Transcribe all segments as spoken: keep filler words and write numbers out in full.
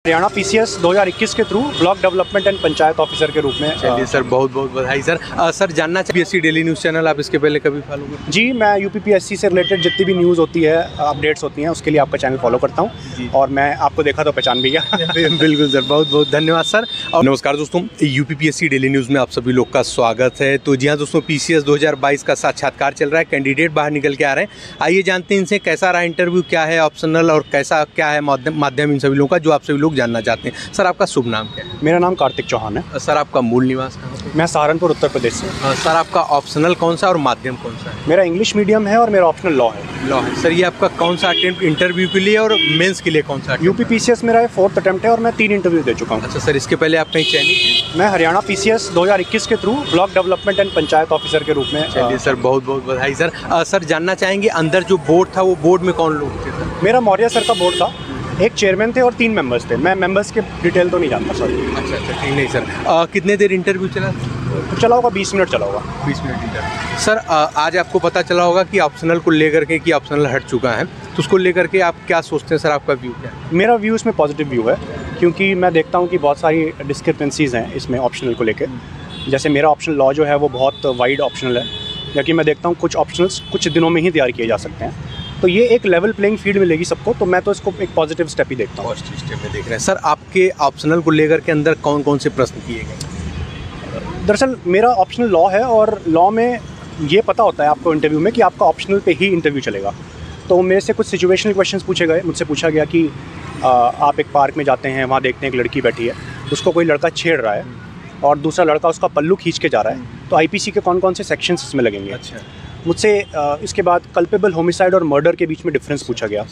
Haryana PCS दो हज़ार इक्कीस के through block development and panchayat officer के रूप में। चलिए सर, बहुत बहुत बधाई सर। आ, सर जानना चाहिए पीएससी डेली न्यूज़ चैनल आप इसके पहले कभी फॉलो करते हैं? जी, मैं यूपीपीएससी से रिलेटेड जितनी भी न्यूज़ होती है, अपडेट्स होती हैं, उसके लिए आपका चैनल फॉलो करता हूँ और मैं आपको देखा तो पहचान भी गया। बिल्कुल सर, बहुत बहुत धन्यवाद सर। और नमस्कार दोस्तों, यूपीपीएससी डेली न्यूज़ में आप सभी लोग का स्वागत है। तो जी हाँ दोस्तों, पीसीएस दो हज़ार बाईस का साक्षात्कार चल रहा है, कैंडिडेट बाहर निकल के आ रहे हैं। आइए जानते हैं इनसे कैसा रहा इंटरव्यू, क्या है ऑप्शनल और कैसा क्या है माध्यम माध्यम इन सभी लोगों का, जो आप सभी लोग जानना चाहते हैं। सर आपका शुभ नाम क्या है? मेरा नाम कार्तिक चौहान है। सर आपका मूल निवास कहाँ पे? मैं सहारनपुर उत्तर प्रदेश से। सर आपका ऑप्शनल कौन सा और माध्यम कौन सा है? मेरा इंग्लिश मीडियम है और मेरा ऑप्शनल लॉ है। लॉ है। सर ये आपका कौन सा अटेम्प्ट इंटरव्यू के लिए और मेंस के लिए कौन सा? यूपीपीसीएस मेरा फोर्थ अटेम्प्ट है और मैं तीन इंटरव्यू दे चुका हूँ। अच्छा सर, इसके पहले आप कहीं चयनित हैं? मैं हरियाणा पीसीएस दो हज़ार इक्कीस के through block development and panchayat officer के रूप में। चलिए सर, बहुत बहुत बधाई सर। आ, सर जानना चाहेंगे अंदर जो बोर्ड था वो बोर्ड में कौन लोग थे सर? मेरा मौर्य सर का बोर्ड था, एक चेयरमैन थे और तीन मेंबर्स थे। मैं मेंबर्स के डिटेल तो नहीं जानता सॉरी। अच्छा अच्छा, ठीक नहीं सर। आ, कितने देर इंटरव्यू चला? तो चला होगा बीस मिनट चला होगा। बीस मिनट इंटरव्यू। सर आ, आज आपको पता चला होगा कि ऑप्शनल को लेकर के कि ऑप्शनल हट चुका है, तो उसको लेकर के आप क्या सोचते हैं सर? आपका व्यू क्या है? मेरा व्यू इसमें पॉजिटिव व्यू है, क्योंकि मैं देखता हूँ कि बहुत सारी डिस्क्रिपेंसीज़ हैं इसमें ऑप्शनल को लेकर। जैसे मेरा ऑप्शनल लॉ जो है वो बहुत वाइड ऑप्शनल है, जबकि मैं देखता हूँ कुछ ऑप्शनल्स कुछ दिनों में ही तैयार किए जा सकते हैं। तो ये एक लेवल प्लेइंग फील्ड मिलेगी सबको, तो मैं तो इसको एक पॉजिटिव स्टेप ही देखता हूँ। पॉजिटिव स्टेप में देख रहे हैं सर। आपके ऑप्शनल को लेकर के अंदर कौन कौन से प्रश्न किए गए? दरअसल मेरा ऑप्शनल लॉ है और लॉ में ये पता होता है आपको इंटरव्यू में कि आपका ऑप्शनल पे ही इंटरव्यू चलेगा। तो मेरे से कुछ सिचुएशनल क्वेश्चंस पूछे गए। मुझसे पूछा गया कि आ, आप एक पार्क में जाते हैं, वहाँ देखते हैं एक लड़की बैठी है, उसको कोई लड़का छेड़ रहा है और दूसरा लड़का उसका पल्लू खींच के जा रहा है, तो आईपीसी के कौन कौन से सेक्शंस इसमें लगेंगे। अच्छा। मुझसे इसके बाद कल्पेबल होमिसाइड और मर्डर के बीच में डिफरेंस पूछा गया।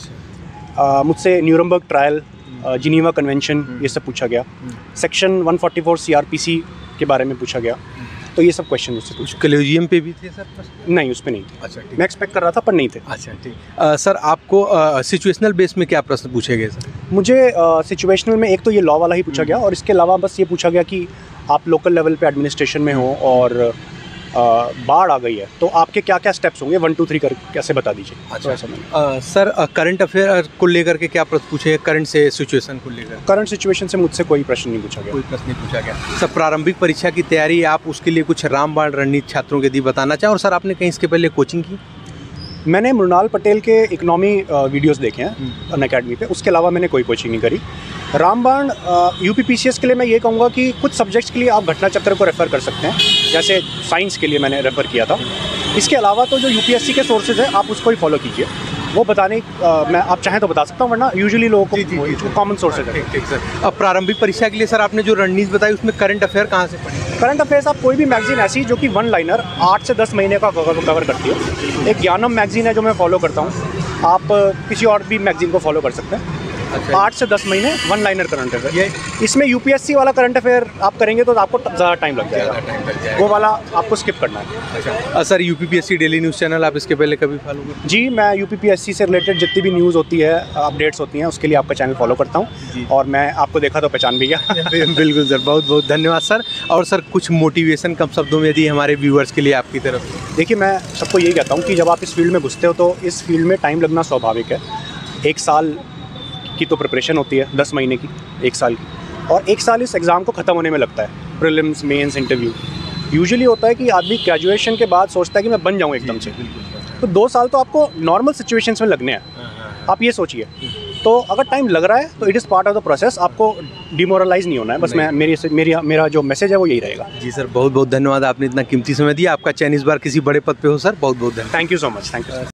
आ, मुझसे न्यूरमबर्ग ट्रायल, जिनीवा कन्वेंशन, ये सब पूछा गया। सेक्शन एक सौ चौवालीस सीआरपीसी के बारे में पूछा गया। तो ये सब क्वेश्चन मुझसे पूछे। कॉलेजियम पे भी थे सर प्रश्न? नहीं, उस पर नहीं थे। अच्छा ठीक। मैं एक्सपेक्ट कर रहा था पर नहीं थे। अच्छा ठीक। आ, सर आपको सिचुएशनल बेस में क्या प्रश्न पूछे गए सर? मुझे सिचुएशनल में एक तो ये लॉ वाला ही पूछा गया और इसके अलावा बस ये पूछा गया कि आप लोकल लेवल पे एडमिनिस्ट्रेशन में हो और आ, बाढ़ आ गई है, तो आपके क्या क्या स्टेप्स होंगे, वन टू थ्री कर कैसे बता दीजिए। अच्छा। तो ऐसा मैंने आ, सर करंट अफेयर को लेकर के क्या प्रश्न पूछे? करंट से सिचुएशन को लेकर? करंट सिचुएशन से मुझसे कोई प्रश्न नहीं पूछा गया। कोई प्रश्न नहीं पूछा गया। सर प्रारंभिक परीक्षा की तैयारी, आप उसके लिए कुछ रामबाण रणनीति छात्रों के लिए बताना चाहें? और सर आपने कहीं इसके पहले कोचिंग की? मैंने मृणाल पटेल के इकोनॉमी वीडियोस देखे हैं अन अकेडमी पे, उसके अलावा मैंने कोई कोचिंग नहीं करी। रामबाण यूपीपीसीएस के लिए मैं ये कहूँगा कि कुछ सब्जेक्ट्स के लिए आप घटना चक्र को रेफ़र कर सकते हैं, जैसे साइंस के लिए मैंने रेफ़र किया था। इसके अलावा तो जो यूपीएससी के सोर्सेज हैं आप उसको ही फॉलो कीजिए, वो बताने आ, मैं आप चाहें तो बता सकता हूँ, वरना यूजुअली लोगों को कॉमन सोर्सेज है। ठीक ठीक सर। अब प्रारंभिक परीक्षा के लिए सर आपने जो रणनीति बताई उसमें करंट अफेयर कहाँ से पढ़े? करंट अफेयर्स आप कोई भी मैगजीन ऐसी जो कि वन लाइनर आठ से दस महीने का कवर करती है। एक ज्ञानम मैगजीन है जो मैं फॉलो करता हूँ, आप किसी और भी मैगजीन को फॉलो कर सकते हैं। अच्छा। आठ से दस महीने वन लाइनर करंट अफेयर। ये इसमें यूपीएससी वाला करंट अफेयर आप करेंगे तो आपको ज़्यादा टाइम लग जाएगा, वो वाला आपको स्किप करना है। अच्छा sir, UPPSC daily news channel आप इसके पहले कभी फॉलो करते हैं? जी, मैं यूपीपीएससी से रिलेटेड जितनी भी न्यूज़ होती है, अपडेट्स होती हैं, उसके लिए आपका चैनल फॉलो करता हूँ और मैं आपको देखा तो पहचान भी गया। बिल्कुल सर, बहुत बहुत धन्यवाद सर। और सर कुछ मोटिवेशन कम शब्दों में दी हमारे व्यूअर्स के लिए आपकी तरफ से? देखिए, मैं सबको यही कहता हूँ कि जब आप इस फील्ड में घुसते हो तो इस फील्ड में टाइम लगना स्वाभाविक है। एक साल की तो प्रिपरेशन होती है, दस महीने की, एक साल की, और एक साल इस एग्ज़ाम को ख़त्म होने में लगता है। Prelims, mains, interview. यूजुअली होता है कि आदमी ग्रेजुएशन के बाद सोचता है कि मैं बन जाऊँ एकदम से, तो दो साल तो आपको नॉर्मल सिचुएशंस में लगने हैं, आप ये सोचिए। तो अगर टाइम लग रहा है तो it is part of the process, आपको डिमोरलाइज नहीं होना है। बस मैं मेरी मेरी मेरा जो मैसेज है वो यही रहेगा। जी सर, बहुत बहुत धन्यवाद, आपने इतना कीमती समय दिया। आपका चयन इस बार किसी बड़े पद पे हो सर, बहुत बहुत धन्यवाद। Thank you so much. Thank you.